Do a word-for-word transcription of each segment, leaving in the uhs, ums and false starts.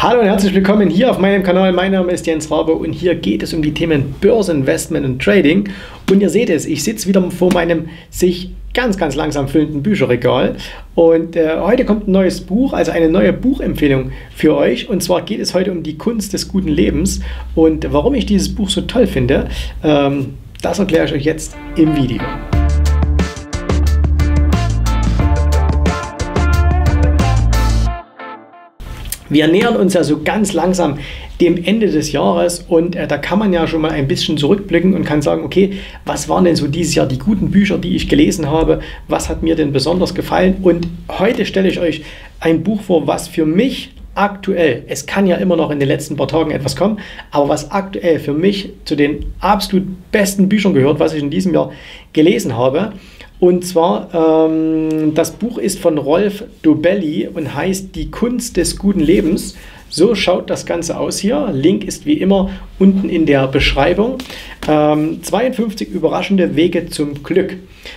Hallo und herzlich willkommen hier auf meinem Kanal. Mein Name ist Jens Rabe und hier geht es um die Themen Börse, Investment und Trading. Und ihr seht es, ich sitze wieder vor meinem sich ganz, ganz langsam füllenden Bücherregal. Und äh, heute kommt ein neues Buch, also eine neue Buchempfehlung für euch. Und zwar geht es heute um die Kunst des guten Lebens. Und warum ich dieses Buch so toll finde, ähm, das erkläre ich euch jetzt im Video. Wir nähern uns ja so ganz langsam dem Ende des Jahres und äh, da kann man ja schon mal ein bisschen zurückblicken und kann sagen, okay, was waren denn so dieses Jahr die guten Bücher, die ich gelesen habe? Was hat mir denn besonders gefallen? Und heute stelle ich euch ein Buch vor, was für mich aktuell, es kann ja immer noch in den letzten paar Tagen etwas kommen, aber was aktuell für mich zu den absolut besten Büchern gehört, was ich in diesem Jahr gelesen habe. Und zwar, ähm, das Buch ist von Rolf Dobelli und heißt Die Kunst des guten Lebens. So schaut das Ganze aus hier. Link ist wie immer unten in der Beschreibung. Ähm, zweiundfünfzig überraschende Wege zum Glück.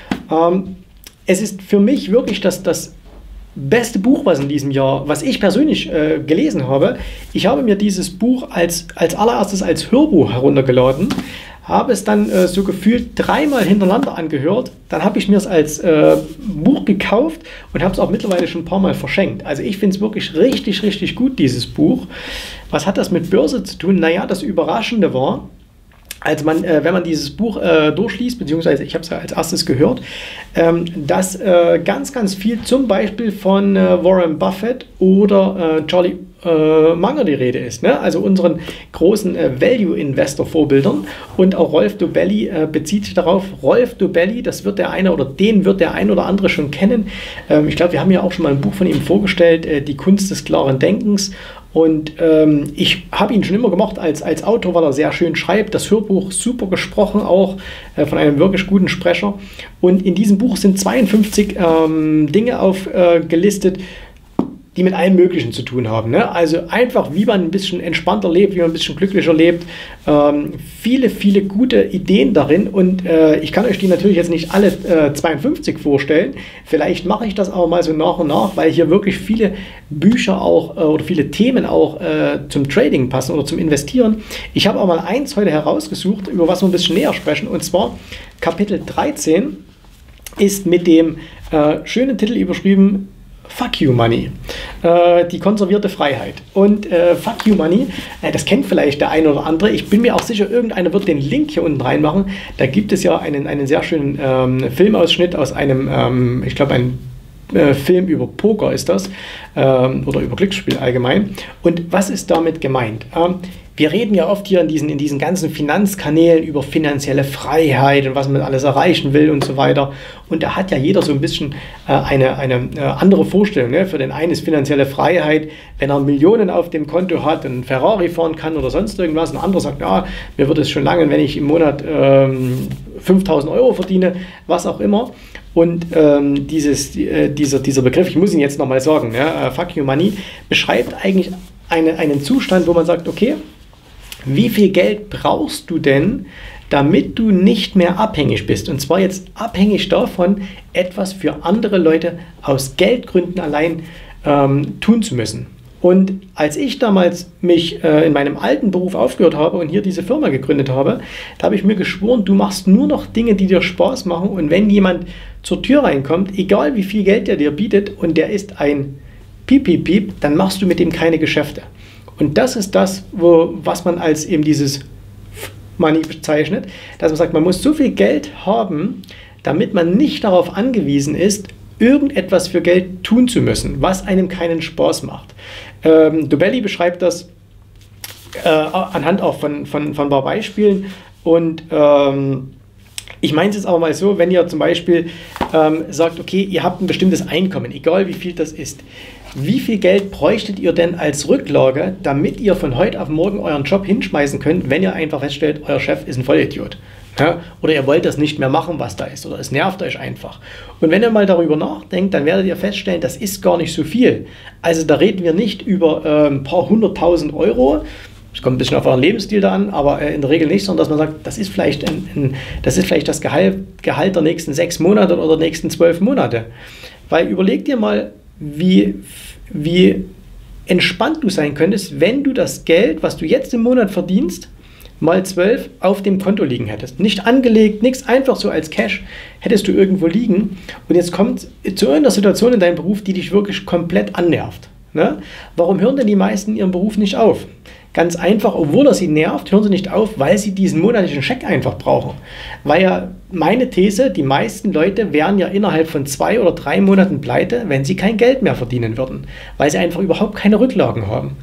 Ähm, es ist für mich wirklich das, das beste Buch, was in diesem Jahr, was ich persönlich äh, gelesen habe. Ich habe mir dieses Buch als, als allererstes als Hörbuch heruntergeladen, habe es dann äh, so gefühlt dreimal hintereinander angehört. Dann habe ich mir es als äh, Buch gekauft und habe es auch mittlerweile schon ein paar Mal verschenkt. Also ich finde es wirklich richtig, richtig gut, dieses Buch. Was hat das mit Börse zu tun? Naja, das Überraschende war, als man, äh, wenn man dieses Buch äh, durchliest, beziehungsweise ich habe es ja als erstes gehört, ähm, dass äh, ganz, ganz viel zum Beispiel von äh, Warren Buffett oder äh, Charlie äh, Munger die Rede ist, ne? Also unseren großen äh, Value-Investor-Vorbildern. Und auch Rolf Dobelli äh, bezieht sich darauf. Rolf Dobelli, das wird der eine oder den wird der ein oder andere schon kennen. Ähm, ich glaube, wir haben ja auch schon mal ein Buch von ihm vorgestellt, äh, Die Kunst des klaren Denkens. Und ähm, ich habe ihn schon immer gemocht als, als Autor, weil er sehr schön schreibt. Das Hörbuch super gesprochen auch äh, von einem wirklich guten Sprecher. Und in diesem Buch sind zweiundfünfzig ähm, Dinge aufgelistet, äh, die mit allem Möglichen zu tun haben. Ne? Also einfach, wie man ein bisschen entspannter lebt, wie man ein bisschen glücklicher lebt. Ähm, viele, viele gute Ideen darin. Und äh, ich kann euch die natürlich jetzt nicht alle äh, zweiundfünfzig vorstellen. Vielleicht mache ich das aber mal so nach und nach, weil hier wirklich viele Bücher auch äh, oder viele Themen auch äh, zum Trading passen oder zum Investieren. Ich habe auch mal eins heute herausgesucht, über was wir ein bisschen näher sprechen. Und zwar Kapitel dreizehn ist mit dem äh, schönen Titel überschrieben, Fuck You Money, äh, die konservierte Freiheit. Und äh, Fuck You Money, äh, das kennt vielleicht der eine oder andere. Ich bin mir auch sicher, irgendeiner wird den Link hier unten reinmachen. Da gibt es ja einen, einen sehr schönen ähm, Filmausschnitt aus einem, ähm, ich glaube, ein äh, Film über Poker ist das, ähm, oder über Glücksspiel allgemein. Und was ist damit gemeint? Ähm, Wir reden ja oft hier in diesen, in diesen ganzen Finanzkanälen über finanzielle Freiheit und was man alles erreichen will und so weiter. Und da hat ja jeder so ein bisschen äh, eine, eine äh, andere Vorstellung. Ne? Für den einen ist finanzielle Freiheit, wenn er Millionen auf dem Konto hat und einen Ferrari fahren kann oder sonst irgendwas. Ein anderer sagt, ja, mir wird es schon lange, wenn ich im Monat ähm, fünftausend Euro verdiene, was auch immer. Und ähm, dieses, äh, dieser, dieser Begriff, ich muss ihn jetzt nochmal sagen, ja, äh, Fuck You Money, beschreibt eigentlich eine, einen Zustand, wo man sagt, okay, wie viel Geld brauchst du denn, damit du nicht mehr abhängig bist? Und zwar jetzt abhängig davon, etwas für andere Leute aus Geldgründen allein ähm, tun zu müssen. Und als ich damals mich äh, in meinem alten Beruf aufgehört habe und hier diese Firma gegründet habe, da habe ich mir geschworen, du machst nur noch Dinge, die dir Spaß machen. Und wenn jemand zur Tür reinkommt, egal wie viel Geld der dir bietet und der ist ein Piep, Piep, Piep, dann machst du mit dem keine Geschäfte. Und das ist das, wo, was man als eben dieses Money bezeichnet, dass man sagt, man muss so viel Geld haben, damit man nicht darauf angewiesen ist, irgendetwas für Geld tun zu müssen, was einem keinen Spaß macht. Ähm, Dobelli beschreibt das äh, anhand auch von, von, von ein paar Beispielen und ähm, ich meine es jetzt aber mal so, wenn ihr zum Beispiel ähm, sagt, okay, ihr habt ein bestimmtes Einkommen, egal wie viel das ist. Wie viel Geld bräuchtet ihr denn als Rücklage, damit ihr von heute auf morgen euren Job hinschmeißen könnt, wenn ihr einfach feststellt, euer Chef ist ein Vollidiot? Ja? Oder ihr wollt das nicht mehr machen, was da ist, oder es nervt euch einfach. Und wenn ihr mal darüber nachdenkt, dann werdet ihr feststellen, das ist gar nicht so viel. Also da reden wir nicht über äh, ein paar hunderttausend Euro. Es kommt ein bisschen auf euren Lebensstil da an, aber äh, in der Regel nicht, sondern dass man sagt, das ist vielleicht, ein, ein, das, ist vielleicht das Gehalt, Gehalt der nächsten sechs Monate oder der nächsten zwölf Monate. Weil überlegt ihr mal, wie, wie entspannt du sein könntest, wenn du das Geld, was du jetzt im Monat verdienst, mal zwölf auf dem Konto liegen hättest. Nicht angelegt, nichts, einfach so als Cash hättest du irgendwo liegen. Und jetzt kommt zu irgendeiner Situation in deinem Beruf, die dich wirklich komplett annervt. Ne? Warum hören denn die meisten in ihrem Beruf nicht auf? Ganz einfach, obwohl er sie nervt, hören sie nicht auf, weil sie diesen monatlichen Scheck einfach brauchen. Weil ja meine These, die meisten Leute wären ja innerhalb von zwei oder drei Monaten pleite, wenn sie kein Geld mehr verdienen würden. Weil sie einfach überhaupt keine Rücklagen haben.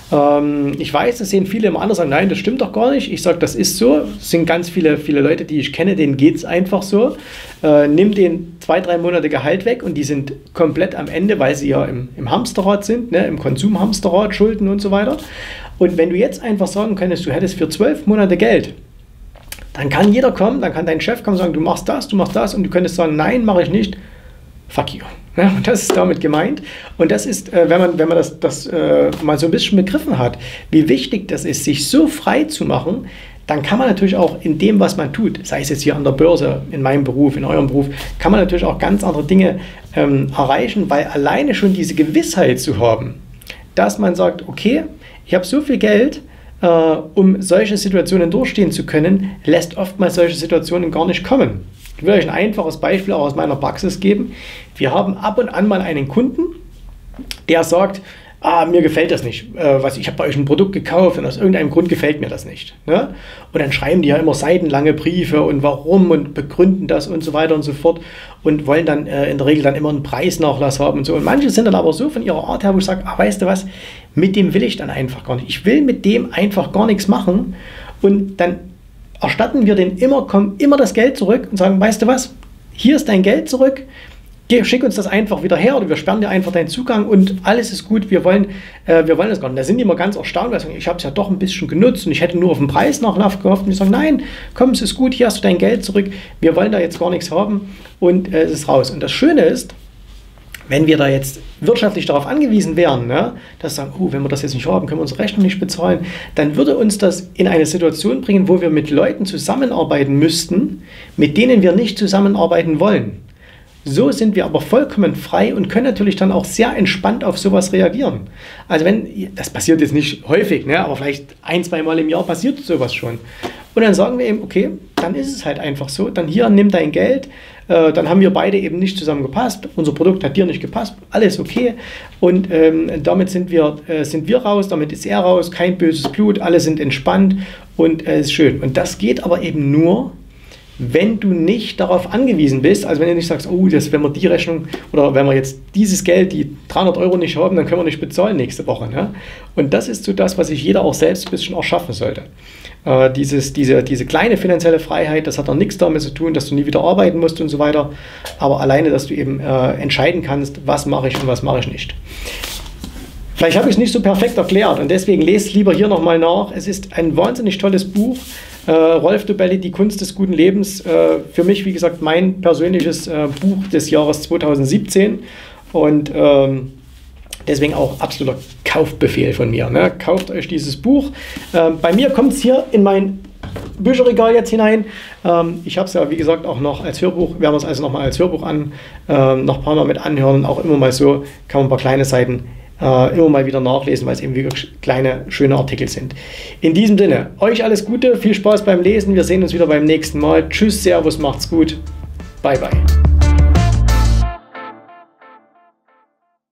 Ähm, ich weiß, das sehen viele immer anders, sagen, nein, das stimmt doch gar nicht. Ich sage, das ist so. Es sind ganz viele, viele Leute, die ich kenne, denen geht es einfach so. Äh, nimm den zwei, drei Monate Gehalt weg und die sind komplett am Ende, weil sie ja im, im Hamsterrad sind, ne, im Konsumhamsterrad, Schulden und so weiter. Und wenn du jetzt einfach sagen könntest, du hättest für zwölf Monate Geld, dann kann jeder kommen, dann kann dein Chef kommen und sagen, du machst das, du machst das und du könntest sagen, nein, mache ich nicht. Fuck you. Ja, und das ist damit gemeint. Und das ist, äh, wenn man, wenn man das, das äh, mal so ein bisschen begriffen hat, wie wichtig das ist, sich so frei zu machen, dann kann man natürlich auch in dem, was man tut, sei es jetzt hier an der Börse, in meinem Beruf, in eurem Beruf, kann man natürlich auch ganz andere Dinge ähm, erreichen, weil alleine schon diese Gewissheit zu haben, dass man sagt, okay, ich habe so viel Geld, äh, um solche Situationen durchstehen zu können, lässt oftmals solche Situationen gar nicht kommen. Ich will euch ein einfaches Beispiel auch aus meiner Praxis geben. Wir haben ab und an mal einen Kunden, der sagt, ah, mir gefällt das nicht. Äh, was, ich habe bei euch ein Produkt gekauft und aus irgendeinem Grund gefällt mir das nicht. Ne? Und dann schreiben die ja immer seitenlange Briefe und warum und begründen das und so weiter und so fort und wollen dann äh, in der Regel dann immer einen Preisnachlass haben und so. Und manche sind dann aber so von ihrer Art her, wo ich sage, ah, weißt du was, mit dem will ich dann einfach gar nicht. Ich will mit dem einfach gar nichts machen und dann erstatten wir den immer, kommen immer das Geld zurück und sagen, weißt du was, hier ist dein Geld zurück, Geh, schick uns das einfach wieder her oder wir sperren dir einfach deinen Zugang und alles ist gut, wir wollen, äh, wir wollen das gar nicht. Da sind die immer ganz erstaunt, weil sie sagen, ich habe es ja doch ein bisschen genutzt und ich hätte nur auf den Preisnachlass gehofft und die sagen, nein, komm, es ist gut, hier hast du dein Geld zurück, wir wollen da jetzt gar nichts haben und äh, es ist raus. Und das Schöne ist, wenn wir da jetzt wirtschaftlich darauf angewiesen wären, ne, dass sagen, oh, wenn wir das jetzt nicht haben, können wir unsere Rechnung nicht bezahlen, dann würde uns das in eine Situation bringen, wo wir mit Leuten zusammenarbeiten müssten, mit denen wir nicht zusammenarbeiten wollen. So sind wir aber vollkommen frei und können natürlich dann auch sehr entspannt auf sowas reagieren. Also wenn, das passiert jetzt nicht häufig, ne, aber vielleicht ein, zwei Mal im Jahr passiert sowas schon. Und dann sagen wir eben, okay, dann ist es halt einfach so, dann hier, nimm dein Geld, äh, dann haben wir beide eben nicht zusammen gepasst, unser Produkt hat dir nicht gepasst, alles okay. Und ähm, damit sind wir, äh, sind wir raus, damit ist er raus, kein böses Blut, alle sind entspannt und es äh, ist schön. Und das geht aber eben nur, wenn du nicht darauf angewiesen bist, also wenn du nicht sagst, oh, das, wenn wir die Rechnung oder wenn wir jetzt dieses Geld, die dreihundert Euro nicht haben, dann können wir nicht bezahlen nächste Woche. Ne? Und das ist so das, was sich jeder auch selbst ein bisschen erschaffen sollte. Äh, dieses, diese, diese kleine finanzielle Freiheit, das hat doch nichts damit zu tun, dass du nie wieder arbeiten musst und so weiter, aber alleine, dass du eben äh, entscheiden kannst, was mache ich und was mache ich nicht. Vielleicht habe ich es nicht so perfekt erklärt und deswegen lest lieber hier nochmal nach. Es ist ein wahnsinnig tolles Buch. Äh, Rolf Dobelli, Die Kunst des guten Lebens. Äh, für mich, wie gesagt, mein persönliches äh, Buch des Jahres zweitausendsiebzehn und ähm, deswegen auch absoluter Kaufbefehl von mir. Ne? Kauft euch dieses Buch. Äh, bei mir kommt es hier in mein Bücherregal jetzt hinein. Ähm, ich habe es ja, wie gesagt, auch noch als Hörbuch. Wir haben es also nochmal als Hörbuch an, ähm, noch ein paar Mal mit anhören. Auch immer mal so, kann man ein paar kleine Seiten Uh, immer mal wieder nachlesen, weil es eben wirklich kleine, schöne Artikel sind. In diesem Sinne, euch alles Gute, viel Spaß beim Lesen. Wir sehen uns wieder beim nächsten Mal. Tschüss, Servus, macht's gut. Bye, bye.